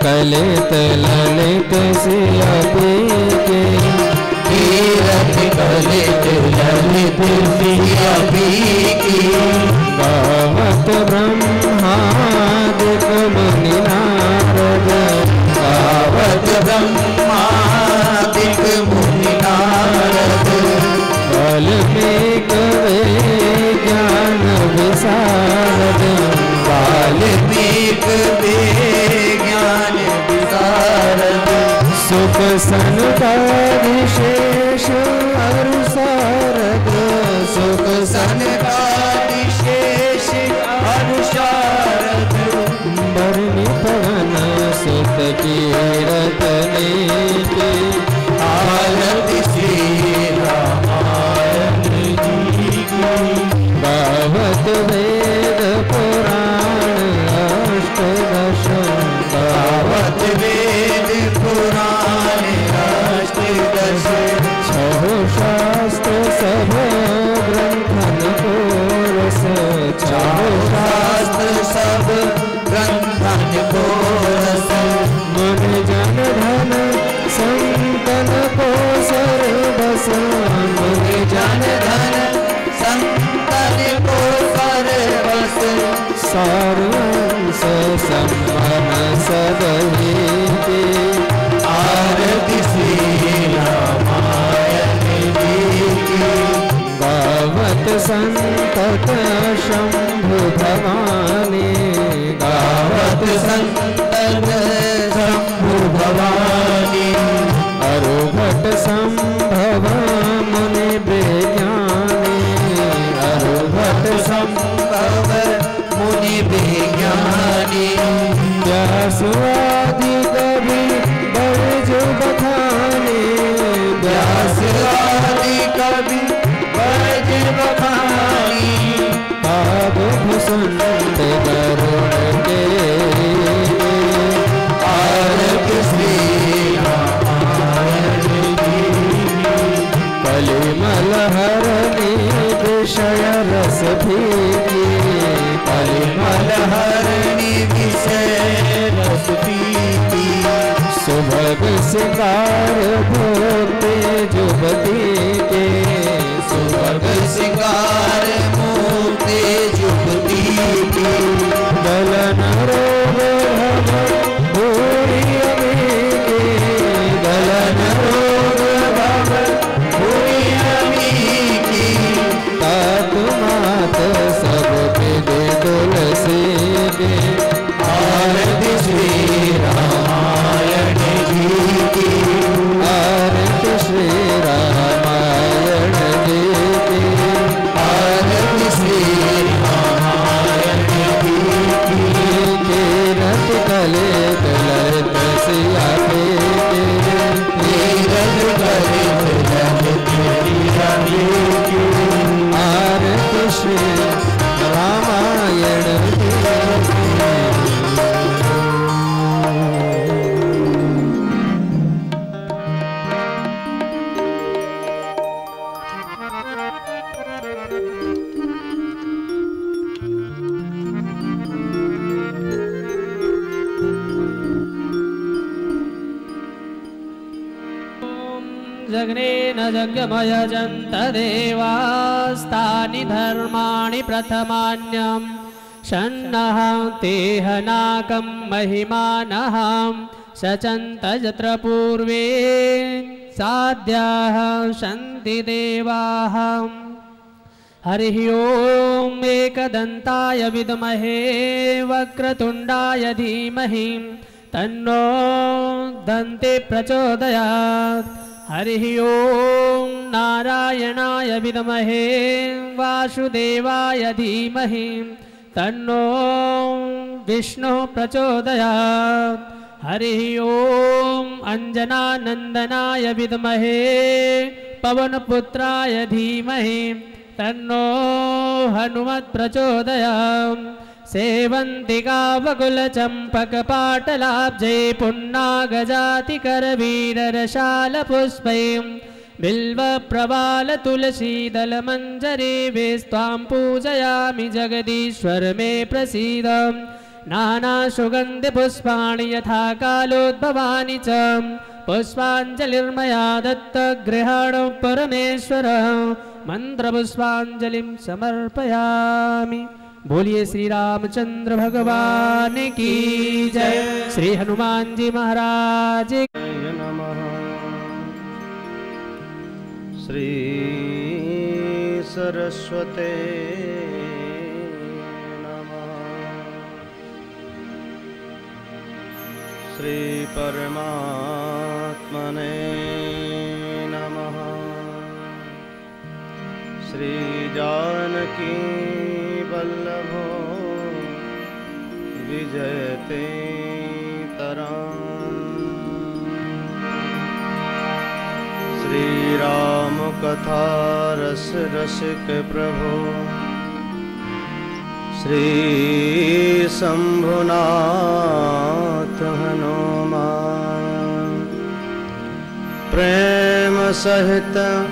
कलित ललित सिया के तीरथ कलित ललित सिया की गावत ब्रह्मादिक मुनि नारद गावत ब्रह्मादिक मुनि नारद वाल्मीक ज्ञान विशारद वाल्मीक ज्ञान विशारद सुख सनकादिशेष अरु शारद सुख सनकादिशेष अरु शारद बरनी पवन सुत कीरत नेति आरति श्री रामायण जी की गावत वेद पुराण अष्टदश गावत वेद पुराण अष्टदश छह शास्त्र सब ग्रंथन को रस छह शास्त्र सब ग्रंथन को रस मन जन धन संतन को सर्वस मन जन धन संतन को सर्वस सारंस सम्मन सदहिते आरति श्री रामायण जी की गावत संतत शंभु भवानी गावत संतन शंभु भवानी अरुभट संभव मुनि विज्ञानी अरुभट संभव मुनि विज्ञानी व्यासवादि कवि बरजु बखानी व्यासवादि कवि बरज बखानी पाद भूषण गरुण के आरति श्री रामायण जी की कलिमल हरणी विषय रस भीगी कलिमल हरणी विषय रस पीती सुभग सिंगार भोते जुबती के सुभग सिंगार मोते जुबती की गलन रोग भव भूरि अमीके गलन रोग भव भूरि अमीकी तात मात सब विदे तुलसी के आरति श्री रामायण जी की आरति श्री रामायण जी की आरति श्री रामायण जी की कीरत कलित ललित सिया के तीरथ कलित ललित सिया की आरति श्री रामायण जी की जग्नेन जगमयजन्त देवास्तानि धर्माणि प्रथमान्यं षण्णः तेहनाकं महिमानः सचन्त यत्र पूर्वे साध्याः सन्ति देवाः हरिः ओम् एकदन्ताय विद्महे वक्रतुण्डाय धीमहि तन्नो दन्ति प्रचोदयात् हरिः ओम् नारायणाय विद्महे वासुदेवाय धीमहि तन्नो विष्णुः प्रचोदयात् हरिः ओम् अञ्जनानन्दनाय विद्महे पवनपुत्राय धीमहि तन्नो हनुमत् प्रचोदयात् सेवन्तिकावकुलचम्पकपाटलाब्जै पुन्नागजातिकरवीररशालपुष्पै बिल्वप्रवालतुलसीदलमञ्जरी विस्त्वां पूजयामि जगदीश्वर मे प्रसीद नानासुगन्धिपुष्पाणि यथा कालोद्भवानि च पुष्पाञ्जलिर्मया दत्तगृहाणो परमेश्वर मंत्रपुष्पाञ्जलिं समर्पयामि। बोलिए श्री रामचंद्र भगवान की जय। श्री हनुमान जी महाराज नमः। श्री सरस्वते नमः। श्री परमात्मने नमः। श्री जानकी वल्लभो विजयते तराम। श्री राम कथा रस रसिक प्रभो श्री शंभुनाथ हनुमान प्रेम सहित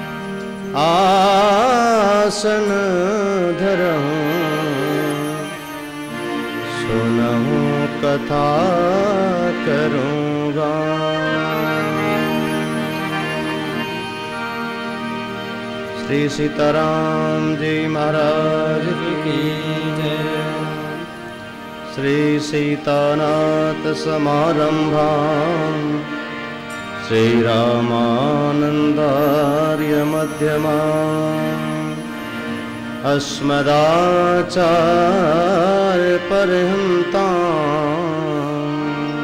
आसन धरहूं सुनहु कथा करूँगा। श्री सीताराम जी महाराज की जय। श्री सीतानाथ समारंभां श्री रामानंदार्य मध्यमाम् अस्मदाचार्य पर्यन्ताम्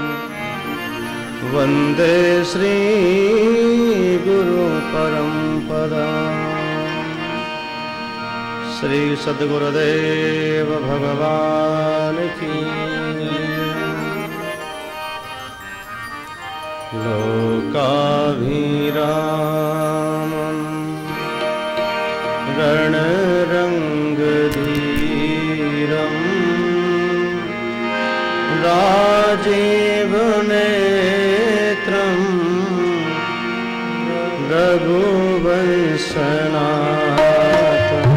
वन्दे श्री गुरु परम्पराम्। श्री सद्गुरुदेव भगवान की लोकाभिरामम् रणरङ्गधीरम् राजीवनेत्रम् रघुवंशनाथम्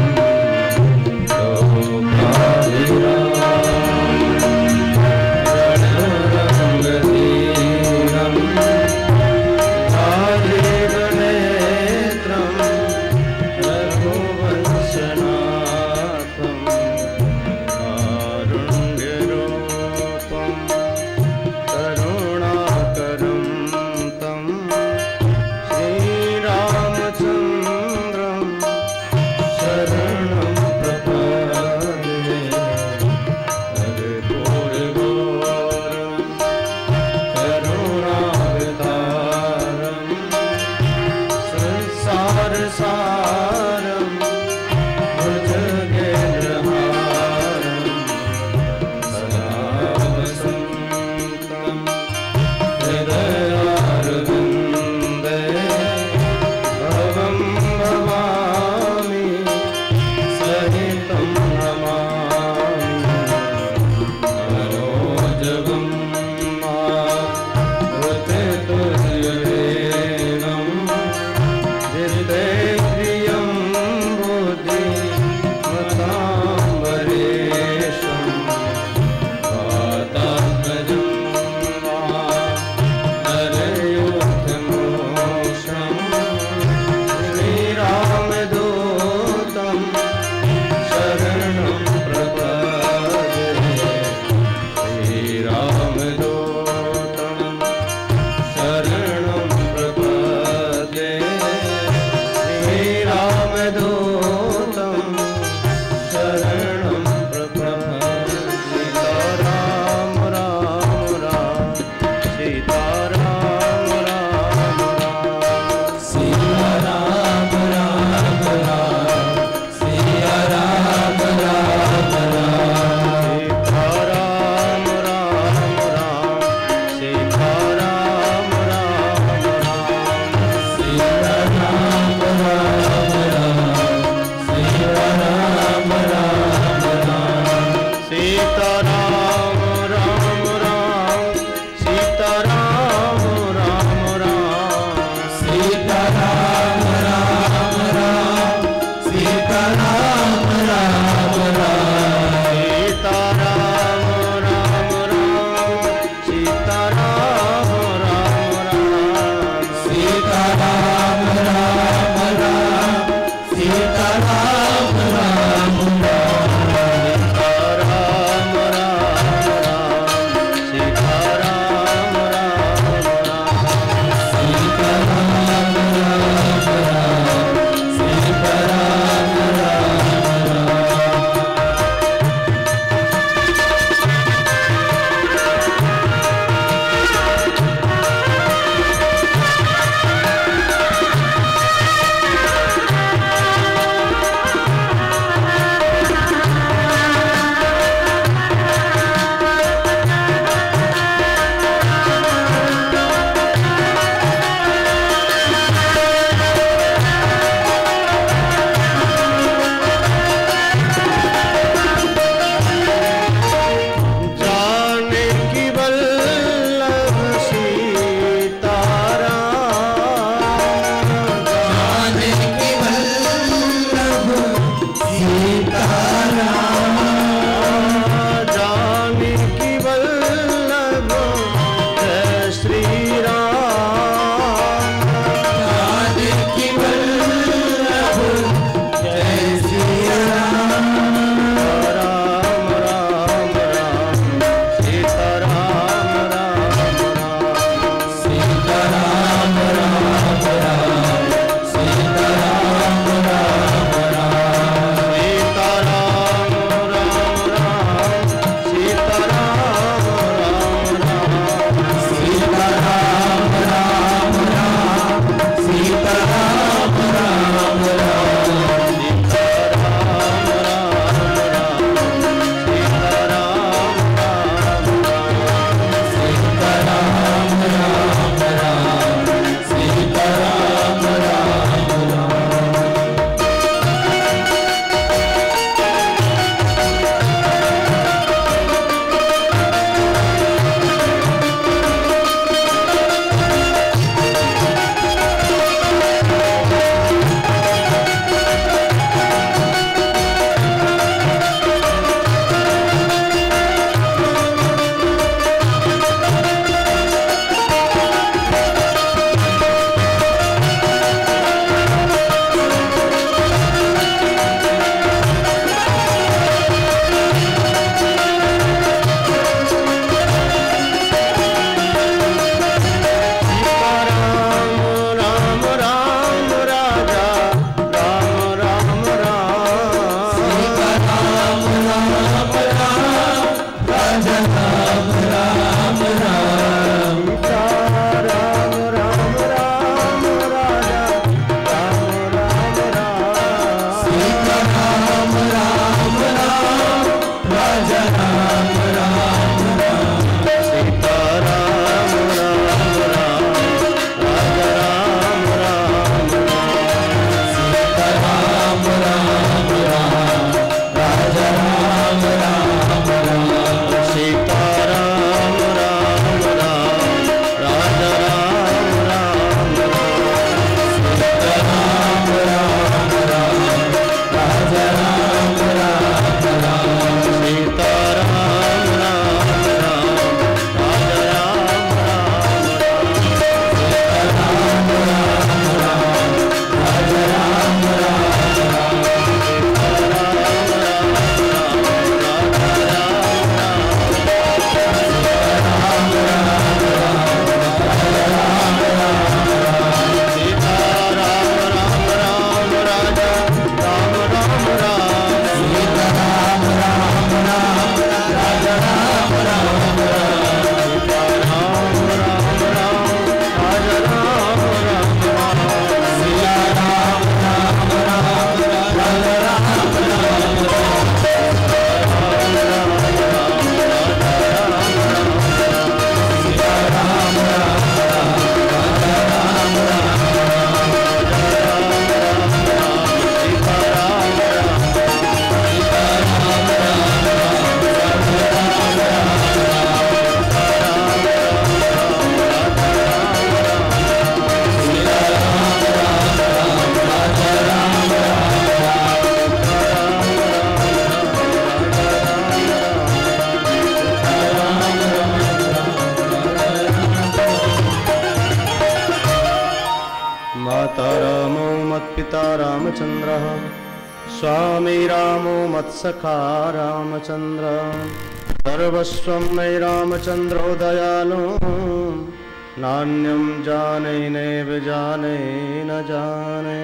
रामचन्द्रः स्वामी रामो मत्सखा रामचन्द्र सर्वस्वं मयि रामचन्द्रो दयालो नान्यं जाने नैव जाने न जाने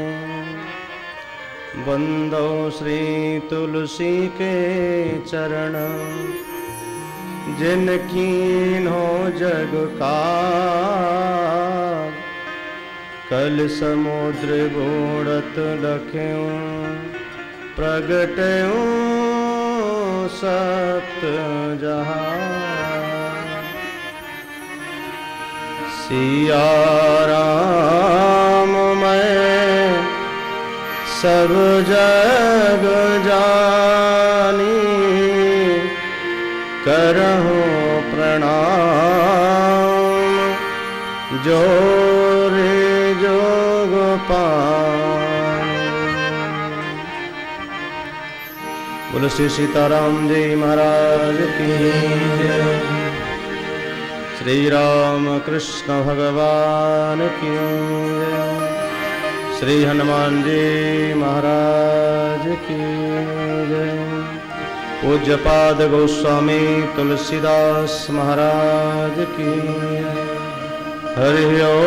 वन्दो श्री तुलसी के चरण जिनकीन्हो जग का कल समुद्र बूढ़त लख्यों प्रगट्यों सप्त जहां सिया राम मैं सब जग जानी करहूं प्रणाम जो रे जोग पानी। बोलो श्री सीताराम जी महाराज की जय। श्री राम कृष्ण भगवान की जय। श्री हनुमान जी महाराज की जय। पूज्यपाद गोस्वामी तुलसीदास महाराज की जय। हरि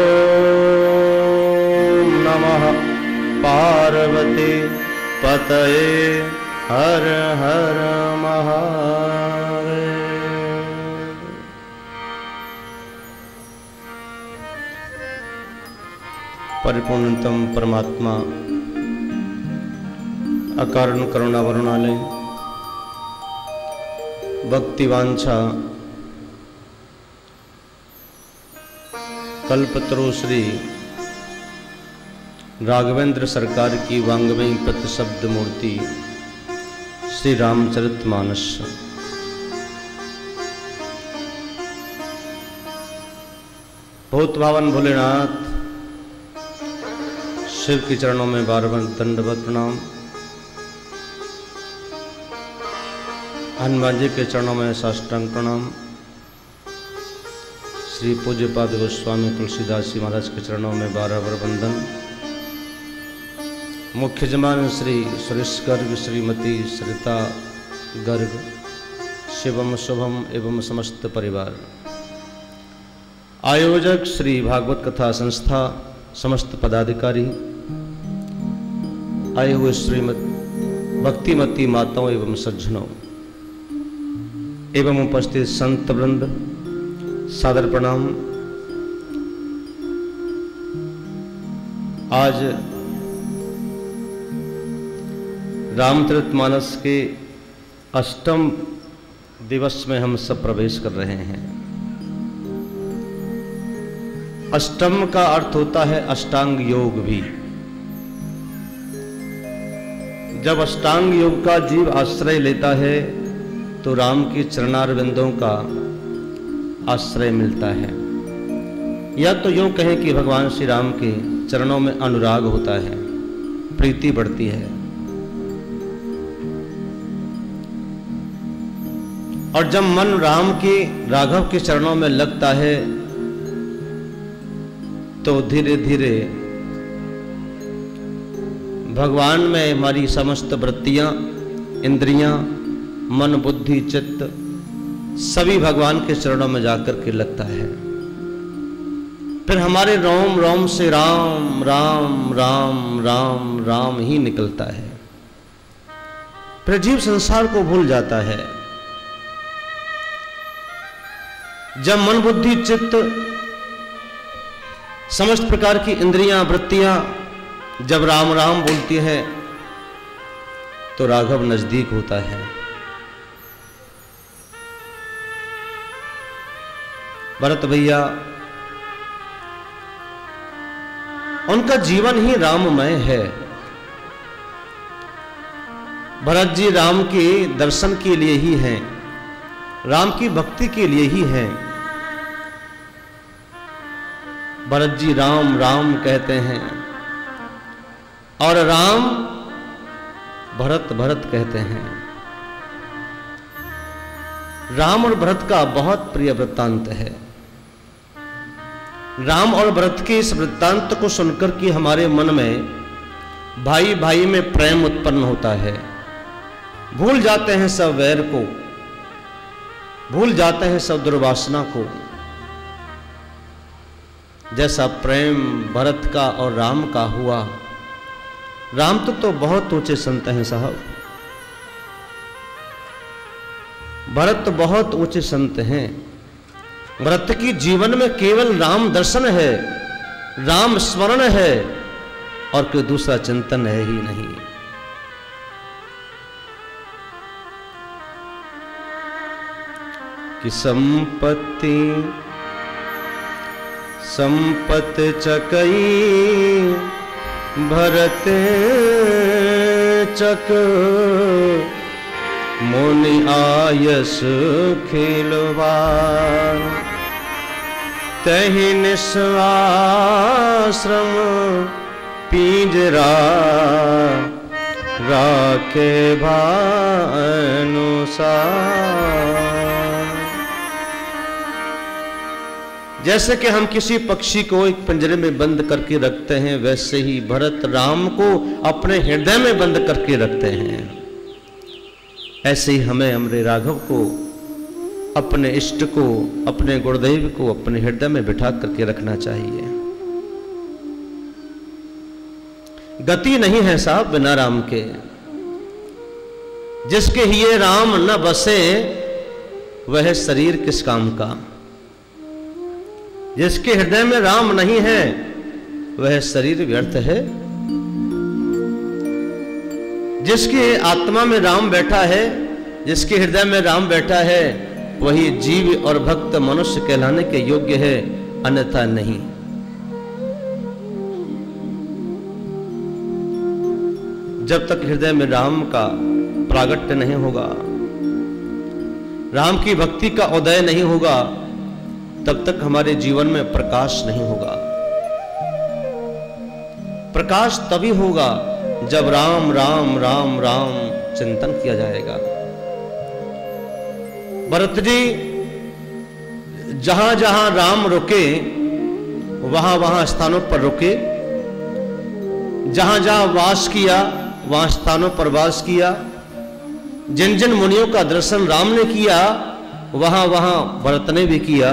ओम नमः पार्वती पतये हर हर महादेव। परिपूर्णतम परमात्मा अकारण करुणा वरुणालय भक्तिवांछा कल्पतरु श्री राघवेंद्र सरकार की वांग्मयी प्रतिशब्द मूर्ति श्री रामचरितमानस बहुत भावन भोलेनाथ शिव के चरणों में बार बार दंडवत प्रणाम। हनुमान जी के चरणों में साष्टांग प्रणाम। श्री पूज्यपाद गोस्वामी तुलसीदास जी महाराज के चरणों में बार बार वंदन। मुख्य जमान श्री सुरेश गर्ग श्रीमती सरिता गर्ग शिवम शुभम एवं समस्त परिवार, आयोजक श्री भागवत कथा संस्था, समस्त पदाधिकारी, आए हुए श्रीमद भक्तिमती माताओं एवं सज्जनों एवं उपस्थित संत वृंद, सादर प्रणाम। आज रामचरितमानस के अष्टम दिवस में हम सब प्रवेश कर रहे हैं। अष्टम का अर्थ होता है अष्टांग योग भी। जब अष्टांग योग का जीव आश्रय लेता है तो राम के चरणारविंदों का आश्रय मिलता है, या तो यूं कहें कि भगवान श्री राम के चरणों में अनुराग होता है, प्रीति बढ़ती है। और जब मन राम के राघव के चरणों में लगता है तो धीरे धीरे भगवान में हमारी समस्त वृत्तियां, इंद्रियां, मन, बुद्धि, चित्त सभी भगवान के चरणों में जाकर के लगता है। फिर हमारे रोम रोम से राम राम राम राम राम ही निकलता है। फिर जीव संसार को भूल जाता है। जब मन, बुद्धि, चित्त, समस्त प्रकार की इंद्रियां, वृत्तियां जब राम राम बोलती हैं तो राघव नजदीक होता है। भरत भैया, उनका जीवन ही राममय है। भरत जी राम के दर्शन के लिए ही हैं, राम की भक्ति के लिए ही हैं। भरत जी राम राम कहते हैं और राम भरत भरत कहते हैं। राम और भरत का बहुत प्रिय वृत्तांत है। राम और भरत के इस वृत्तांत को सुनकर के हमारे मन में भाई भाई में प्रेम उत्पन्न होता है। भूल जाते हैं सब वैर को, भूल जाते हैं सब दुर्वासना को। जैसा प्रेम भरत का और राम का हुआ। राम तो बहुत ऊंचे संत हैं साहब, भरत तो बहुत ऊंचे संत हैं। भरत की जीवन में केवल राम दर्शन है, राम स्मरण है और कोई दूसरा चिंतन है ही नहीं। कि संपत्ति संपत चकई भरत चक मुनि आयस खिलवार तहि निस्वाश्रम पिंजरा राखे भानुसार। जैसे कि हम किसी पक्षी को एक पिंजरे में बंद करके रखते हैं, वैसे ही भरत राम को अपने हृदय में बंद करके रखते हैं। ऐसे ही हमें हमारे राघव को, अपने इष्ट को, अपने गुरुदेव को अपने हृदय में बिठा करके रखना चाहिए। गति नहीं है साहब बिना राम के। जिसके हिये राम न बसे वह शरीर किस काम का। जिसके हृदय में राम नहीं है वह शरीर व्यर्थ है। जिसकी आत्मा में राम बैठा है, जिसके हृदय में राम बैठा है, वही जीव और भक्त मनुष्य कहलाने के योग्य है, अन्यथा नहीं। जब तक हृदय में राम का प्रागट्य नहीं होगा, राम की भक्ति का उदय नहीं होगा, तब तक हमारे जीवन में प्रकाश नहीं होगा। प्रकाश तभी होगा जब राम राम राम राम चिंतन किया जाएगा। भरत जी जहां जहां राम रुके वहां वहां स्थानों पर रुके, जहां जहां वास किया वहां स्थानों पर वास किया। जिन जिन मुनियों का दर्शन राम ने किया वहां वहां भरत ने भी किया।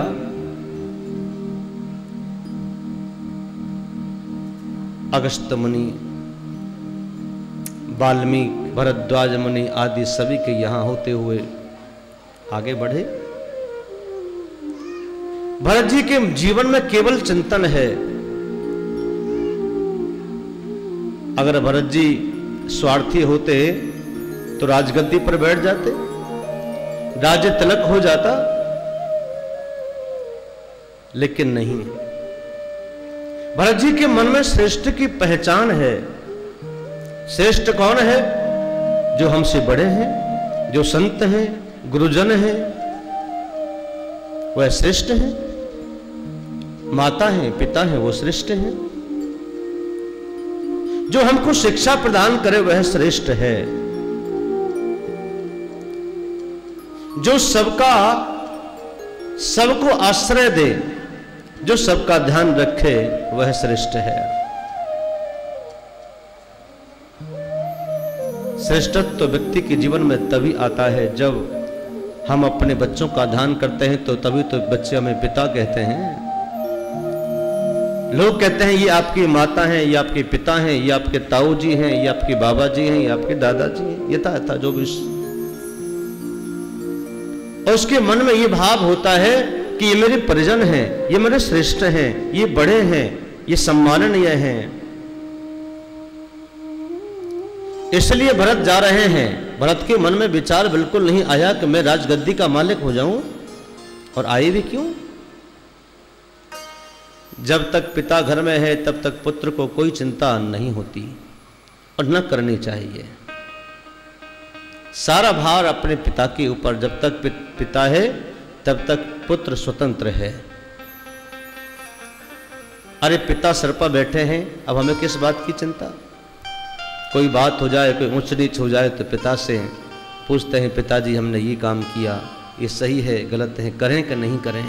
अगस्त्य मुनि, वाल्मीकि, भरद्वाज मुनि आदि सभी के यहां होते हुए आगे बढ़े। भरत जी के जीवन में केवल चिंतन है। अगर भरत जी स्वार्थी होते तो राजगद्दी पर बैठ जाते, राज्य तिलक हो जाता, लेकिन नहीं। भरत जी के मन में श्रेष्ठ की पहचान है। श्रेष्ठ कौन है? जो हमसे बड़े हैं, जो संत हैं, गुरुजन हैं, वह श्रेष्ठ हैं। माता हैं, पिता हैं, वो श्रेष्ठ हैं। जो हमको शिक्षा प्रदान करे वह श्रेष्ठ है। जो सबको आश्रय दे, जो सबका ध्यान रखे, वह श्रेष्ठ है। श्रेष्ठत्व व्यक्ति के जीवन में तभी आता है जब हम अपने बच्चों का ध्यान करते हैं, तो तभी तो बच्चे हमें पिता कहते हैं। लोग कहते हैं ये आपकी माता हैं, ये आपके पिता हैं, ये आपके ताऊ जी हैं, ये आपके बाबा जी हैं, ये आपके दादाजी हैं, यथा जो भी। और उसके मन में ये भाव होता है कि ये मेरे परिजन हैं, ये मेरे श्रेष्ठ हैं, ये बड़े हैं, ये सम्माननीय हैं। इसलिए भरत जा रहे हैं। भरत के मन में विचार बिल्कुल नहीं आया कि मैं राजगद्दी का मालिक हो जाऊं, और आए भी क्यों? जब तक पिता घर में है तब तक पुत्र को कोई चिंता नहीं होती और न करनी चाहिए। सारा भार अपने पिता के ऊपर। जब तक पिता है तब तक पुत्र स्वतंत्र है। अरे पिता सिर पर बैठे हैं, अब हमें किस बात की चिंता? कोई बात हो जाए, कोई ऊंच नीच हो जाए तो पिता से पूछते हैं, पिताजी हमने ये काम किया, ये सही है गलत है, करें कि नहीं करें?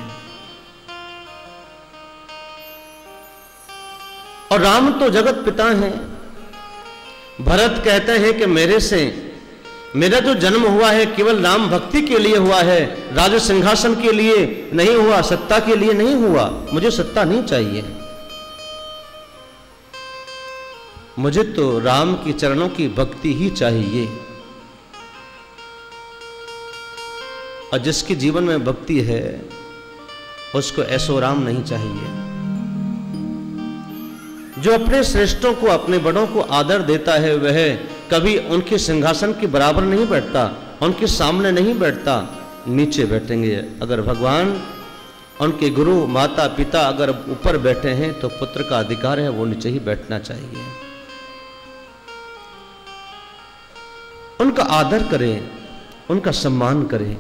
और राम तो जगत पिता हैं, भरत कहते हैं कि मेरा जो जन्म हुआ है केवल राम भक्ति के लिए हुआ है, राज सिंहासन के लिए नहीं हुआ, सत्ता के लिए नहीं हुआ। मुझे सत्ता नहीं चाहिए, मुझे तो राम के चरणों की भक्ति ही चाहिए। और जिसके जीवन में भक्ति है उसको ऐसो राम नहीं चाहिए। जो अपने श्रेष्ठों को, अपने बड़ों को आदर देता है वह कभी उनके सिंहासन के बराबर नहीं बैठता, उनके सामने नहीं बैठता, नीचे बैठेंगे। अगर भगवान, उनके गुरु, माता पिता अगर ऊपर बैठे हैं तो पुत्र का अधिकार है वो नीचे ही बैठना चाहिए। उनका आदर करें, उनका सम्मान करें,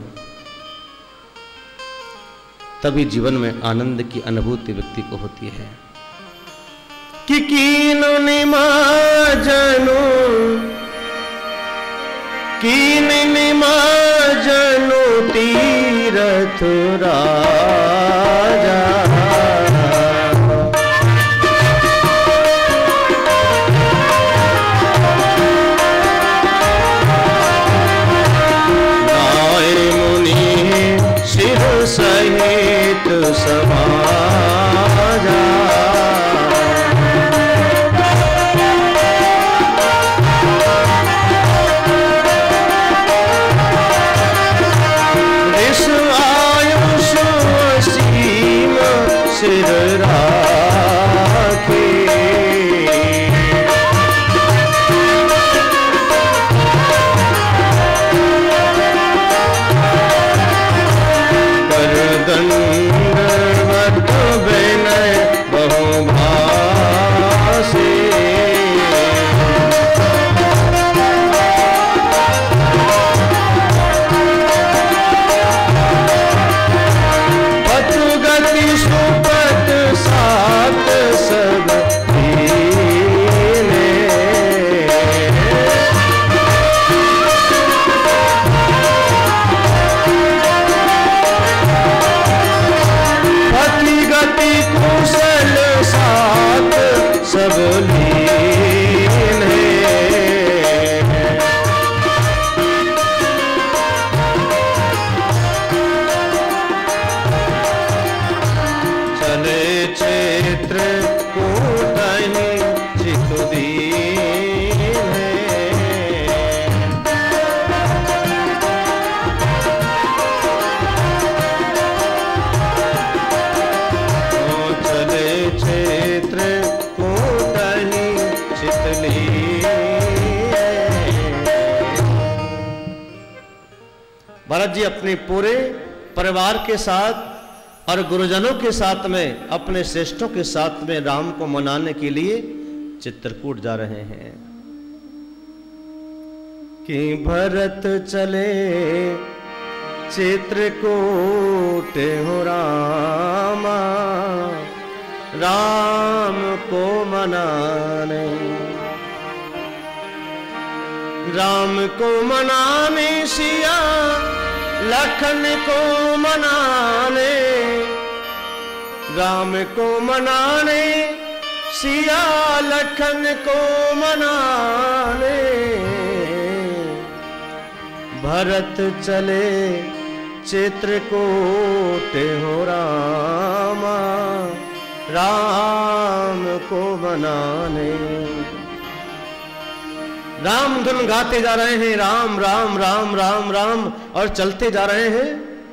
तभी जीवन में आनंद की अनुभूति व्यक्ति को होती है। कि कीनो निमाजनो, कीन निमाजनो तीरथ राजा, नाय मुनि शिव सहित समाजा, सिर राखे, कर दंडवत विनय बहुभाषे, पथ गति सुपथ सात सब दीने, पति गति कुशल सात सब लीने, चले क्षेत्र कूटहि चित दीने, चले क्षेत्र कूटहि चित लीने। भरत जी अपने पूरे परिवार के साथ और गुरुजनों के साथ में, अपने श्रेष्ठों के साथ में राम को मनाने के लिए चित्रकूट जा रहे हैं। कि भरत चले चित्रकूट हो रामा, राम को मनाने, राम को मनाने, सिया लखन को मनाने, राम को मनाने, सिया लखन को मनाने, भरत चले चित्रकूट हो रामा, राम को मनाने। राम धुन गाते जा रहे हैं, राम राम राम राम राम, और चलते जा रहे हैं।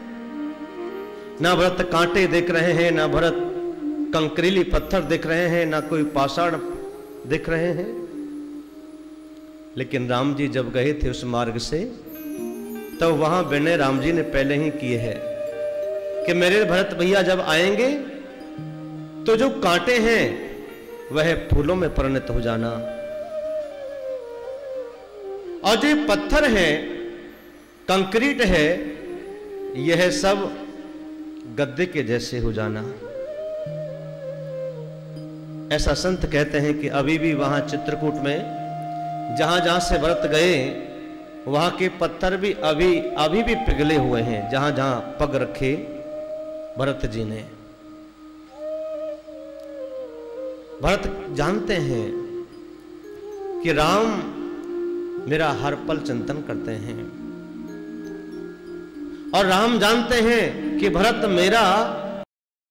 ना भरत कांटे देख रहे हैं, ना भरत कंकरीली पत्थर देख रहे हैं, ना कोई पाषाण दिख रहे हैं। लेकिन राम जी जब गए थे उस मार्ग से, तो वहां विनय राम जी ने पहले ही किए है कि मेरे भरत भैया जब आएंगे तो जो कांटे हैं वह फूलों में परिणत हो जाना, और जो पत्थर है, कंक्रीट है, यह सब गद्दे के जैसे हो जाना। ऐसा संत कहते हैं कि अभी भी वहां चित्रकूट में जहां जहां से भरत गए वहां के पत्थर भी अभी भी पिघले हुए हैं, जहां जहां पग रखे भरत जी ने। भरत जानते हैं कि राम मेरा हर पल चिंतन करते हैं। और राम जानते हैं कि भरत मेरा